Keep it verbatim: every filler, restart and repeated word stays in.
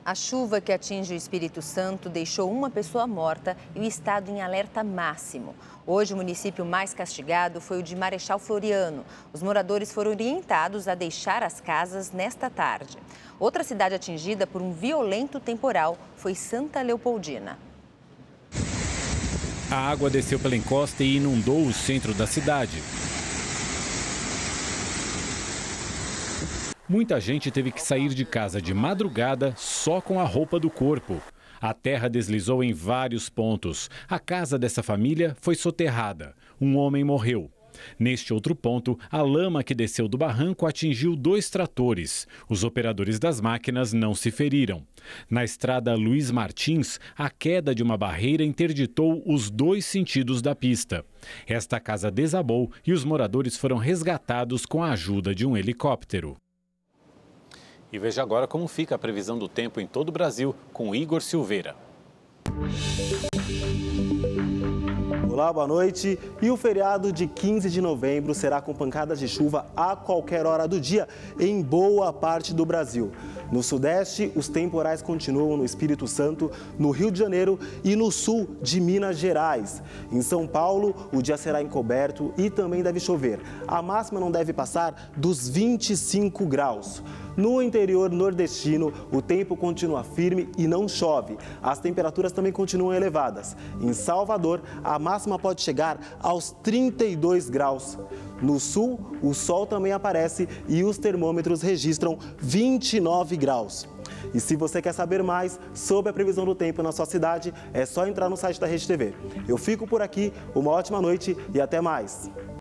A chuva que atinge o Espírito Santo deixou uma pessoa morta e o estado em alerta máximo. Hoje, o município mais castigado foi o de Marechal Floriano. Os moradores foram orientados a deixar as casas nesta tarde. Outra cidade atingida por um violento temporal foi Santa Leopoldina. A água desceu pela encosta e inundou o centro da cidade. Muita gente teve que sair de casa de madrugada só com a roupa do corpo. A terra deslizou em vários pontos. A casa dessa família foi soterrada. Um homem morreu. Neste outro ponto, a lama que desceu do barranco atingiu dois tratores. Os operadores das máquinas não se feriram. Na estrada Luiz Martins, a queda de uma barreira interditou os dois sentidos da pista. Esta casa desabou e os moradores foram resgatados com a ajuda de um helicóptero. E veja agora como fica a previsão do tempo em todo o Brasil com Igor Silveira. Olá, boa noite. E o feriado de quinze de novembro será com pancadas de chuva a qualquer hora do dia em boa parte do Brasil. No Sudeste, os temporais continuam no Espírito Santo, no Rio de Janeiro e no sul de Minas Gerais. Em São Paulo, o dia será encoberto e também deve chover. A máxima não deve passar dos vinte e cinco graus. No interior nordestino, o tempo continua firme e não chove. As temperaturas também continuam elevadas. Em Salvador, a máxima pode chegar aos trinta e dois graus. No sul, o sol também aparece e os termômetros registram vinte e nove graus. E se você quer saber mais sobre a previsão do tempo na sua cidade, é só entrar no site da Rede T V. Eu fico por aqui, uma ótima noite e até mais.